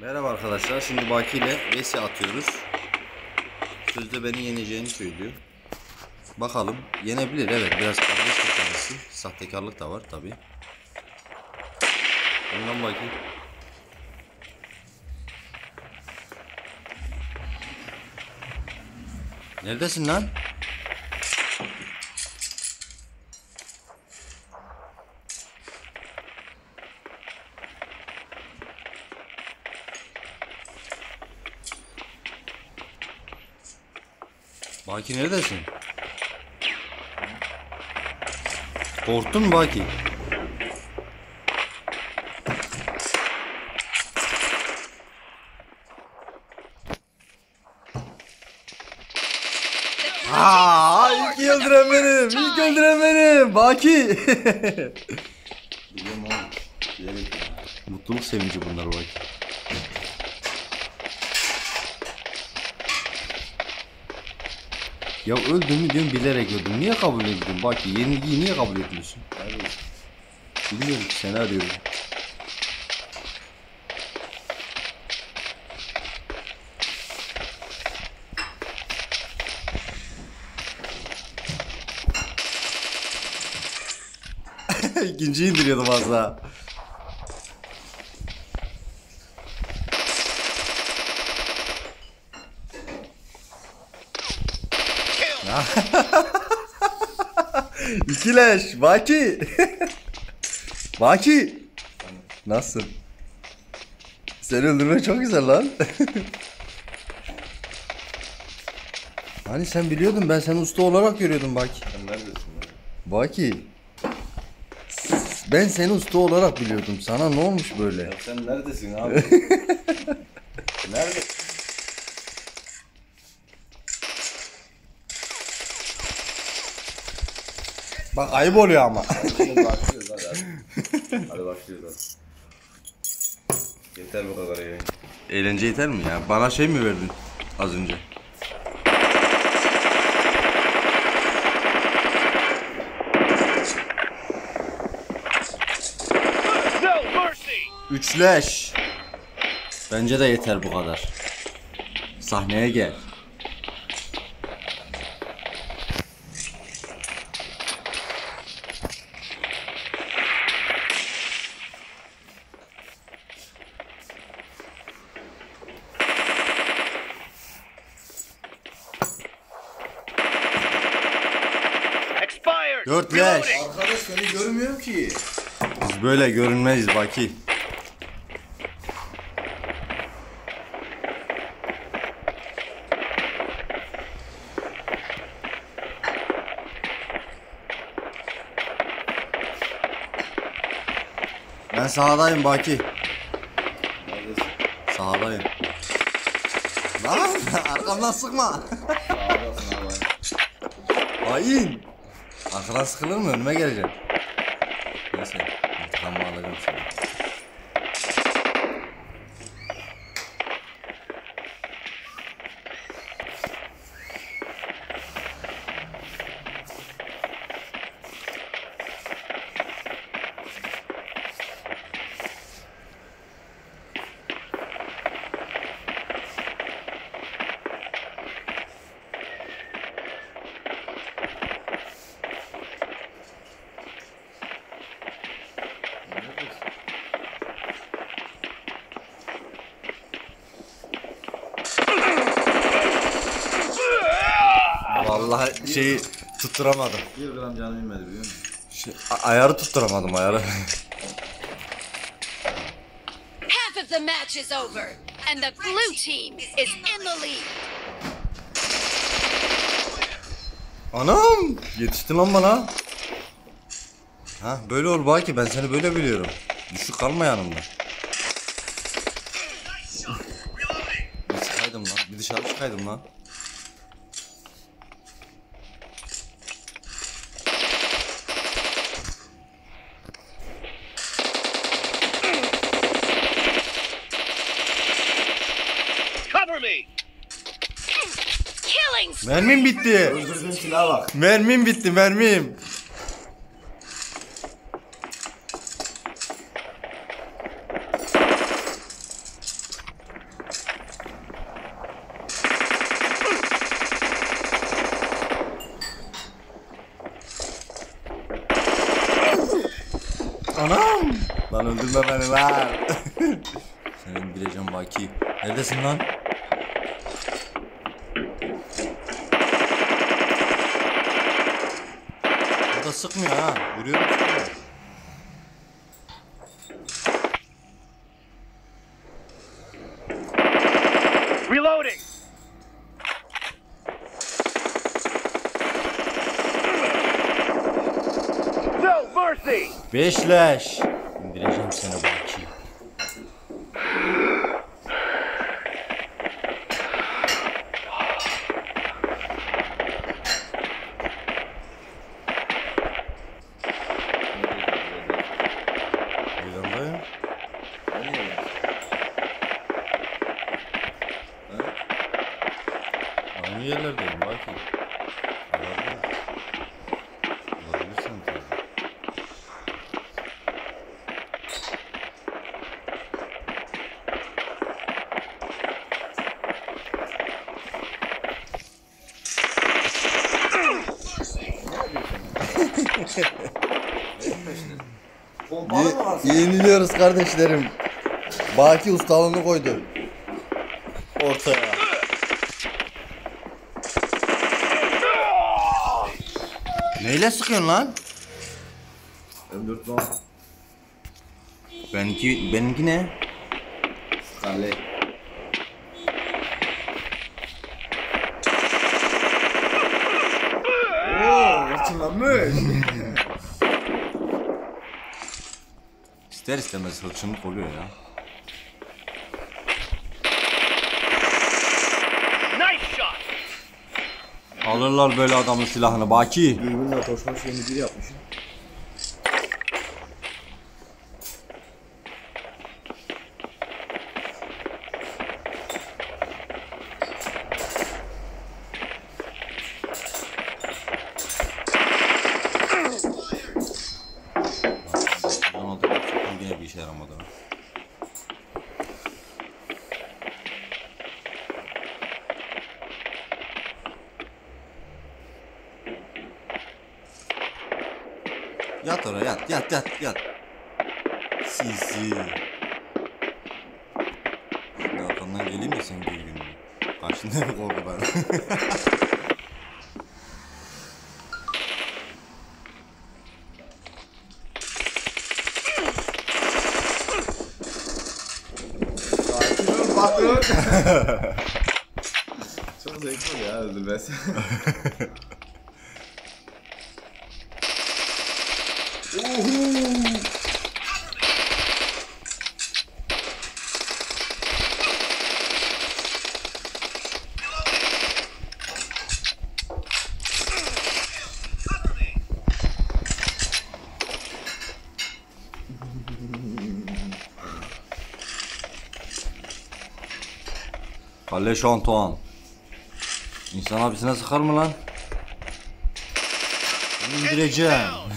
Merhaba arkadaşlar. Şimdi Baki ile vs atıyoruz. Sözde beni yeneceğini söylüyor. Bakalım. Yenebilir, evet. Biraz kardeş kendisi. Sahtekarlık da var tabi. Ondan Baki. Neredesin lan? Baki neredesin? Korktun mu Baki? İlk öldüren benim. İlk öldüren benim. Baki. Biliyorum oğlum. Mutluluk sevinci bunlar Baki. Ya öldüm diyorum, bilerek öldüm. Niye kabul ediyorsun Baki? Yenilgiyi niye kabul ediyorsun? Bilmiyorum ki, seni arıyorum. İkinciyi indiriyordum az daha. İkileş Baki. Baki. Nasıl? Seni öldürme çok güzel lan. Hani sen biliyordun, ben seni usta olarak görüyordum Baki. Sen neredesin lan? Baki. Ben seni usta olarak biliyordum. Sana ne olmuş böyle? Ya sen neredesin abi? Nerede? Bak ayıp oluyor ama. Hadi başlıyoruz hadi. Hadi başlıyoruz hadi. Yeter bu kadar ya. Eğlence yeter mi ya? Bana şey mi verdin az önce? Üçleş. Bence de yeter bu kadar. Sahneye gel. Dörtleş. Arkadaş seni görmüyorum ki. Biz böyle görünmeyiz Baki. Ben sahadayım Baki. Neredesin? Sahadayım. Lan arkamdan sıkma. Sağdasın abi. Hain. Arkadan sıkılır mı? Önüme geleceksin. Neyse. İntikamımı alacağım şimdi. Vallahi şeyi tutturamadım. 1 gram canım inmedi biliyor musun? Ayarı tutturamadım, ayarı. Half of the match is over, and the blue team is in the lead. Anam! Yetiştin lan bana. Ha böyle ol Baki, ben seni böyle biliyorum. Düşük kalma yanımda. Bir çıkaydım lan, bir dışarı çıkaydım lan. Killing Mermim bitti. Öldürdüğüm silaha bak. Mermim bitti, mermim. Lan öldürme beni lan. Seni indireceğim Baki. Neredesin lan? O da sıkmıyor ha. Vuruyorum sıkmıyor. Reloading! No mercy! Beşleş. İndireceğim seni Baki. Yanındayım. Aynı yerlerdeyim Baki. Olabilirsen tabii. Pompalı mı var? Yeniliyoruz kardeşlerim. Baki ustalığını koydu. Ortaya. Neyle sıkıyorsun lan? M4 lan. Benimki ne? Kale. Ooo hırçınlanmış. İster istemez hırçınlık oluyor ya. Nice shot! Alırlar böyle adamın silahını Baki. Dürbünle koşma şeyini bir yapmışım. Ona da bakıyorum, yine bir işe yaramadı. Yat oraya yat. Sizi. Şimdi arkandan geleyim de sen gör gününü. Karşında bir korkudan. Bakın. Çok zevkli ya öldürmesi. Kalleş Antoine. İnsan abisine sıkar mı lan? Seni indireceğim.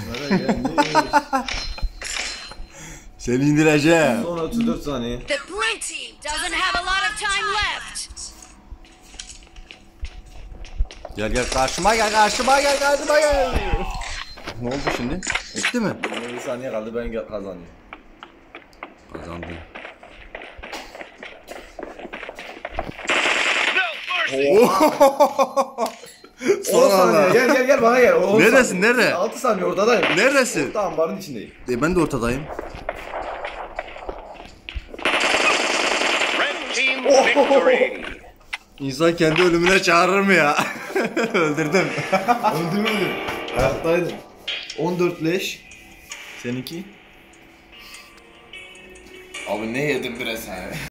Seni indireceğim. Son 34 saniye. The blue team doesn't have a lot of time left. Gel karşıma gel. Ne oldu şimdi? Bitti mi? 20 saniye kaldı ben kazandım. Kazandın. No mercy! 10 saniye gel bana gel. 10 Neredesin, saniye. nerede? 6 saniye oradayım. Neredesin? Orta ambarın içindeyim. Ben de ortadayım. Red team victory! İnsan kendi ölümüne çağırır mı ya? Öldürdüm. Öldürmedim. Hayattaydım. 14 leş. Seninki? Abi ne yedim bre sen?